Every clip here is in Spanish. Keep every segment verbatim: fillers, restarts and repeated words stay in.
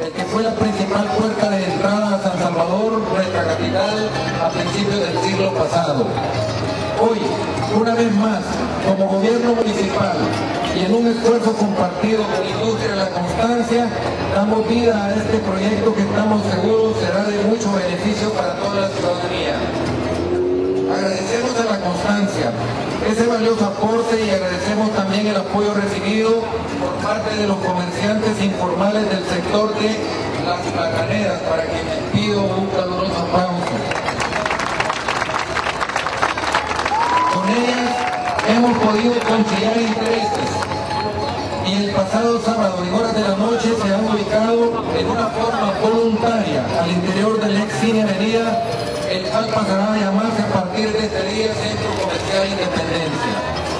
el que fue la principal puerta de entrada a San Salvador, nuestra capital, a principios del siglo pasado. Hoy, una vez más, como gobierno municipal y en un esfuerzo compartido con Industria La Constancia, damos vida a este proyecto que estamos seguros será de mucho beneficio para toda la ciudadanía. Agradecemos a La Constancia ese valioso aporte y agradecemos también el apoyo recibido por parte de los comerciantes informales del sector de las placaneras, para quienes pido un caluroso aplauso. Con ellas hemos podido conciliar intereses y el pasado sábado en horas de la noche se han ubicado en una forma voluntaria al interior del ex Cine Avenida, el cual pasará a llamarse a partir de este día Centro Comercial Independencia.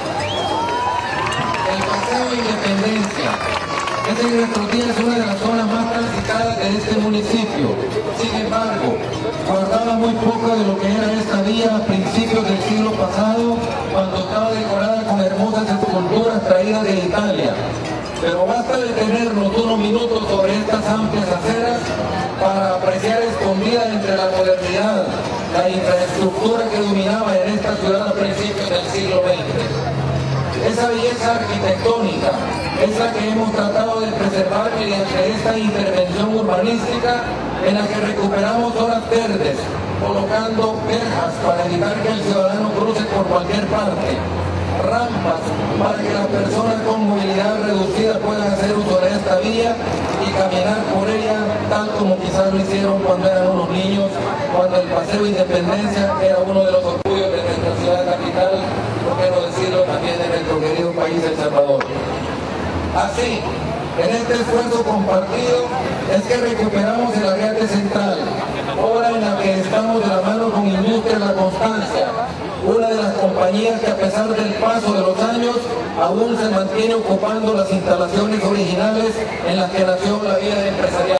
El Paseo Independencia es en nuestros días una de las zonas más transitadas de este municipio. Sin embargo, guardaba muy poco de lo que era esta vía a principios del siglo pasado, cuando estaba decorada con hermosas esculturas traídas de Italia. Pero basta detenernos unos minutos sobre estas amplias aceras para apreciar escondida entre la modernidad la infraestructura que dominaba en esta ciudad a principios del siglo veinte. Esa belleza arquitectónica es la que hemos tratado de preservar mediante esta intervención urbanística en la que recuperamos zonas verdes, colocando verjas para evitar que el ciudadano cruce por cualquier parte, rampas para que las personas con movilidad reducida puedan hacer uso de esta vía y caminar por ella tal como quizás lo hicieron cuando eran unos niños, cuando el Paseo Independencia era uno de los orgullos de nuestra ciudad capital, por qué no decirlo también de nuestro querido país El Salvador. Así, en este esfuerzo compartido es que recuperamos el Arriate Central, obra en la que estamos de la mano con Industria La Constancia, una de las compañías que a pesar del paso de los años aún se mantiene ocupando las instalaciones originales en las que nació la vida empresarial.